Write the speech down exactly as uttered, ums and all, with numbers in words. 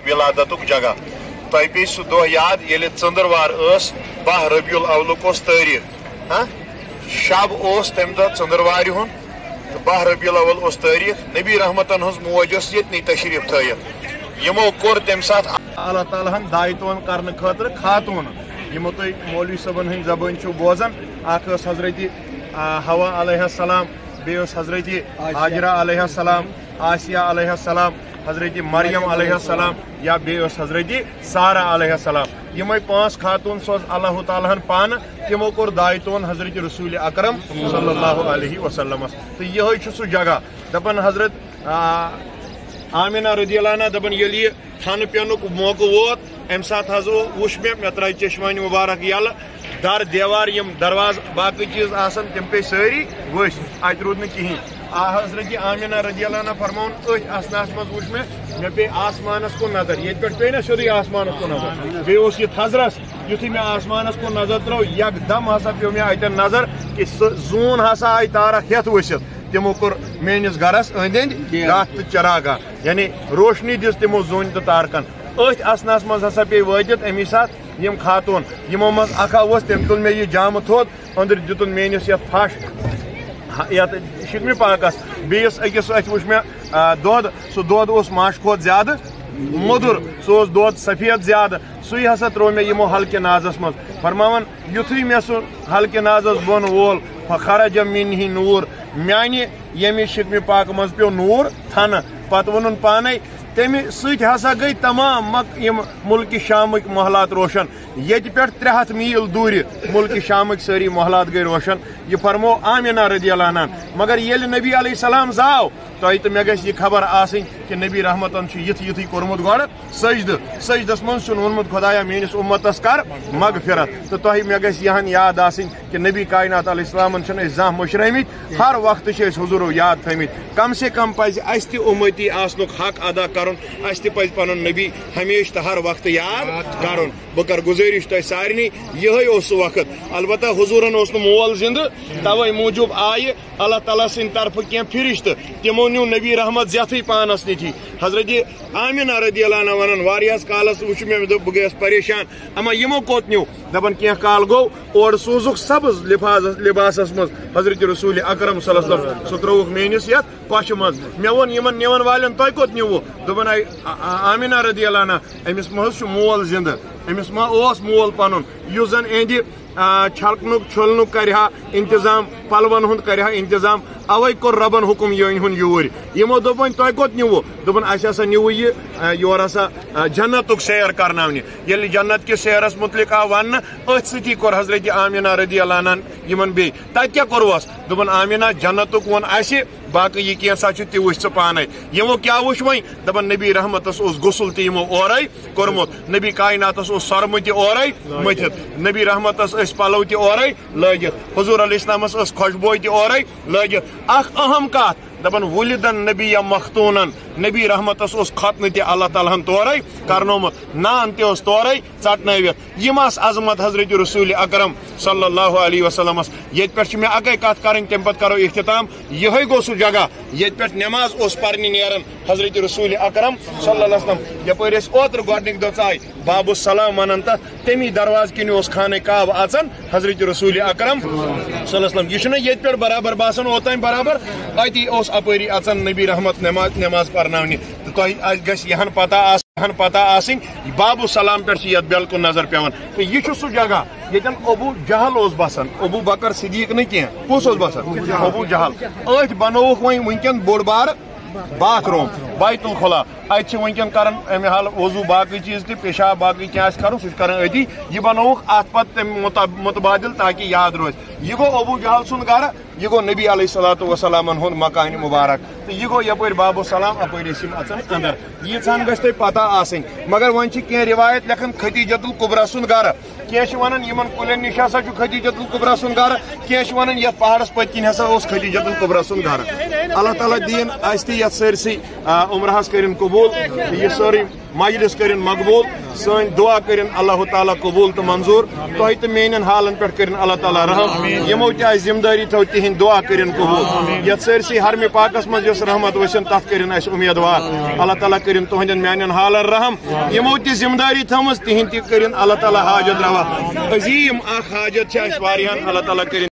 ولادتک جگہ تہ پی سہ دہ یاد یل ژندروار اس بہ ربیع الاول اس تاریخ ہاں شب اس تمہ دہ ژندروار ہند بہ ربیع الاول اس تاریخ نبی رحمتن ہز موج اس یتنی تشریف تھیت یمو کور تمہ سات اللہ تعالیٰ ہن دایتون کرنے خاطر خاتون یمو تھی مولوی صبن ہند زبان چھو بوزان اخ حضرت حوا علیہ السلام بیس حضرت حاجرہ علیہ السلام آسیہ علیہ السلام حضرت مریم علیہ السلام یا بیس حضرت سارہ علیہ السلام یمے پانچ خاتون سوز اللہ تعالیٰ ہن پان تمو کور دایتون حضرت رسول اکرم صلی اللہ علیہ وسلم تو یہ سہ جگہ دپن حضرت آمینہ رضی اللہ عنہ دپن یل یہ تھن پینک موقع ووت ام سات حض وچ مے مے ترائی چشمانی مبارک یل در دیوار یم درواز باقی چیز آسن تم پہ ساری وش ات رود نہ کہین حضرت آمینہ رضی اللہ عنہ فرمون ات اسناس مز وچ مے مے پہ آسمانس کو نظر یہ پہ پہ نا سیودی آسمانس کو نظر بی اس یہ تھزرس یتھی میں آسمانس کو نظر ترو یک دم ہسا پیو مے اتن نظر کہ زون ہسا آئی تارک ہتھ ؤسِتھ تمو کور میس گرس اند اند رات تو چراگاہ یعنی روشنی دس تمو زون تو تارکن ات اسناس مز ہسا پی وٲتِتھ امی سات یم خاتون یمو مز اکھا وس تم تل مے یہ جامہ تھوت اندر دتن میس یت پھش یت شکمہ پاکس بیس أکس ات وچ مے دۄد سُہ دۄد اوس ماچھ کھۄتہٕ زیادٕ مودُر سُہ اوس دۄد سفید زیادٕ سُے ہسا ترٛوو مےٚ یِمو ہلکہِ نازس منٛز فرماوان یُتھُے مےٚ سُہ ہلکہِ نازس بۄن وول فخرج منہ نوٗر میانہِ ییٚمہِ شکمہِ پاکہٕ منٛز پیوٚو نوٗر تھنہٕ پتہٕ ووٚنُن پانے تمہ سۭتۍ ہسا گٔے تمام مک یم ملکہ شامٕکۍ محلات روشن ییٚتہِ پٮ۪ٹھ ترٛےٚ ہتھ میٖل دوٗرِ ملکہ شامٕکۍ سٲری محلات گٔے روشن یہ فرمو آمینہ رضی اللہ عنہ مگر ییٚلہِ نبی علیہ السلام زاو تۄہہِ تہٕ مےٚ گژھِ یہِ خبر آسٕنۍ کہ نبی رحمتن چھُ یِتھ یِتھُے کوٚرمُت گۄڈٕ سجدٕ سجدس منٛز چھُنہٕ ووٚنمُت خۄدایا میٲنِس اُمتس کر مغفرت تہٕ تۄہہِ مےٚ گژھِ یہِ ہن یاد آسٕنۍ کہ نبی کائنات علیہ السلامن چھِنہٕ أسۍ زانٛہہ مٔشرٲمٕتۍ ہر وقتہٕ چھِ أسۍ حضوٗرو یاد تھٲمٕتۍ کم سے کم پزِ اسہِ تہِ اُمتی آسنُک حق ادا کرُن اسہِ تہِ پزِ پنُن نبی ہمیشہ تہٕ ہر وقتہٕ یاد کرُن بہٕ کرٕ گُزٲرِش تۄہہِ سارنٕے یِہے اوس سُہ وقت البتہ حضوٗرن اوس نہٕ مول زندٕ توے موٗجوٗب آیہِ اللہ تعالیٰ سٕنٛدِ طرفہٕ کینٛہہ فرشتہٕ تِمو نیوٗ نبی رحمت زیتھٕے پانس نِتھی حضرت آمینہ رضی اللہ عنہ ونان واریاہس کالس وچھ مےٚ دوٚپ بہٕ گٔیس پریشان اما یِمو کوٚت نیوٗ دپان کینٛہہ کال گوٚو اورٕ سوٗزُکھ سبز لفاظس لباسس منٛز حضرت رسول اکرم صلی اللہ علیہ وسلم سُہ ترٛووُکھ میٲنِس یتھ پۄچھِ منٛز مےٚ ووٚن یِمن نِون والٮ۪ن تۄہہِ کوٚت نیوٗوٕ دوٚپُن اے آمینہ رضی اللہ عنہ أمِس ما حظ چھُ مول زندٕ أمِس ما اوس مول پنُن یُس زن اہندِ چھلکنُک چھُلنُک کرِ ہا انتظام پلون ہُنٛد کرِ ہا انتظام اوے کوٚر ربن حکم یہِ أنۍ ہُن یوٗرۍ یِمو دوٚپ وۄنۍ تۄہہِ کوٚت نیوٗوٕ دوٚپُن اسہِ ہسا نیوٗ یہِ یور ہسا جنتُک سیر کرناونہِ ییٚلہِ جنت کِس سیرس متعلق آو وننہٕ أتھۍ سۭتی کوٚر حضرت آمینہ رضی اللہ عنہ یِمن بیٚیہِ تتہِ کیٛاہ کوٚروس دوٚپُن آمینہ جنتُک ووٚن اسہِ باقٕے یہِ کینٛژھا چھُ تہِ وٕچھ ژٕ پانے یِمو کیٛاہ وٕچھ وۄنۍ دپان نبی رحمتس اوس غسل تہِ یِمو اورے کوٚرمُت نبی کائناتس اوس سرمہٕ تہِ اورے مٔتھِتھ نبی رحمتس ٲسۍ پلو تہِ اورے لٲگِتھ حضوٗر علیہ السلامس ٲس خۄشبوے تہِ اورے لٲگِتھ اکھ اہم کتھ دپان ولدن نبی یا مختونن نبی رحمتس اوس ختنہٕ تہِ اللہ تعالیٰ ہن تورے کرنومُت نان تہِ اوس تورے ژٹنٲوِتھ یِم آسہٕ عظمت حضرت رسول اکرم صلی اللہ علیہ وسلمس ییٚتہِ پٮ۪ٹھ چھِ مےٚ اکے کتھ کرٕنۍ تمہِ پتہٕ کرو اختتام یِہے گوٚو سُہ جگہ ییٚتہِ پٮ۪ٹھ نٮ۪ماز اوس پرنہِ نیران حضرت رسول اکرم صلی اللہ علیہ وسلم یپٲرۍ أسۍ اوترٕ گۄڈنِکۍ دۄہ ژاے باب السلام ونان تتھ تمی دروازٕ کِنۍ اوس خانہ کعبہ اژان حضرت رسول اکرم صلی اللہ علیہ وسلم یہ چھُنہ ییٚتہِ پٮ۪ٹھ برابر باسان اوتام برابر اتی اوس اپٲری اژان نبی رحمت نماز نماز پرناونہِ تہٕ تۄہہِ گژھِ یہن پتہ آسٕنۍ پتہ آسٕنۍ باب السلام پٮ۪ٹھ چھِ یتھ بالکل نظر پیوان تہٕ یہِ چھُ سُہ جگہ ییٚتٮ۪ن ابوٗ جہل اوس بسان ابوٗ بکر صدیٖق نہٕ کینٛہہ کُس اوس بسان ابوٗ جہل أتھۍ بنووُکھ وۄنۍ وٕنکٮ۪ن بوٚڑ بارٕ باتھ روم بیت الخلا اتہِ چھِ وٕنکٮ۪ن کران امہِ حال وضوٗ باقٕے چیٖز تہِ پیشاب باقٕے کینٛہہ آسہِ کرُن سُہ چھُ کران أتی یہِ بنووُکھ اتھ پتہٕ تمہِ متبادل تاکہِ یاد روزِ یہِ گوٚو ابوٗ جہل سُنٛد گرٕ یہ گو نبی علیہ الصلوۃ والسلامن ہند مکان مبارک تو یہ گو یپٲرۍ باب السلام اپٲرۍ ٲسۍ یِم اژان اندر ییٖژہن گژھِ تۄہہِ پتہ آسٕنۍ مگر وۄنۍ چھِ کینٛہہ روایت لیکھان خدیجۃ الکبریٰ سُنٛد گرٕ کینٛہہ چھِ ونان یِمن کُلٮ۪ن نِش ہسا چھُ خدیجۃ الکبریٰ سُنٛد گرٕ کینٛہہ چھِ ونان یتھ پہاڑس پٔتۍ کِنۍ ہسا اوس خدیجۃ الکبریٰ سُنٛد گرٕ اللہ تعالیٰ دِیِن اسہِ تہِ یتھ سٲرسٕے عمرہس کٔرِن قبوٗل یہِ سٲرٕے مجلس کرن مقبول سن دعا کرن اللہ تعالیٰ قبول تو منظور تہ تو میان حالن پہ کرن اللہ تعالیٰ رحم یمو تہ ذمہ داری تھو تہند دعا کرن قبول یت سرسی حرم پاکس مز یس رحمت وسن تف کرن اس امیدوار اللہ تعالیٰ کرن تہندین میان حالن رحم یمو تہ ذمہ داری تھمز تہند تہ کرن اللہ تعالیٰ حاجت روا عظیم اخ حاجت چھ اس واریاں اللہ تعالیٰ کرن